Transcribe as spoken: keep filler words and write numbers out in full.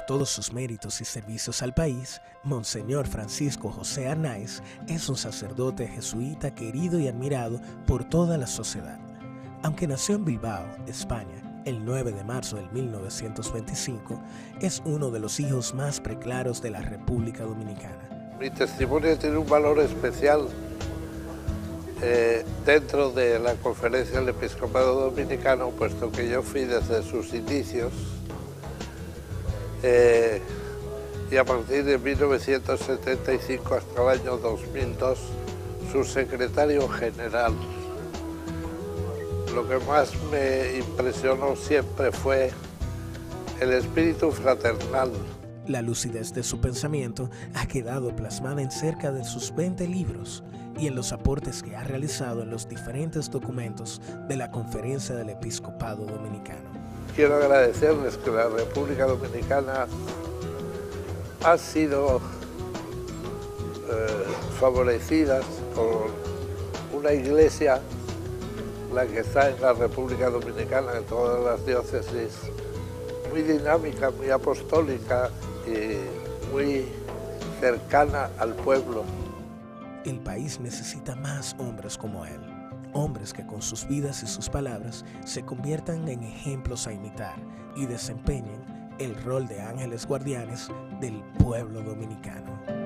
todos sus méritos y servicios al país, Monseñor Francisco José Arnaiz es un sacerdote jesuita querido y admirado por toda la sociedad. Aunque nació en Bilbao, España, el nueve de marzo de mil novecientos veinticinco, es uno de los hijos más preclaros de la República Dominicana. Mi testimonio tiene un valor especial eh, dentro de la Conferencia del Episcopado Dominicano, puesto que yo fui desde sus inicios eh, y a partir de mil novecientos setenta y cinco hasta el año dos mil dos su secretario general. Lo que más me impresionó siempre fue el espíritu fraternal. La lucidez de su pensamiento ha quedado plasmada en cerca de sus veinte libros y en los aportes que ha realizado en los diferentes documentos de la Conferencia del Episcopado Dominicano. Quiero agradecerles que la República Dominicana ha sido eh, favorecida con una iglesia, la que está en la República Dominicana, en todas las diócesis, muy dinámica, muy apostólica y muy cercana al pueblo. El país necesita más hombres como él, hombres que con sus vidas y sus palabras se conviertan en ejemplos a imitar y desempeñen el rol de ángeles guardianes del pueblo dominicano.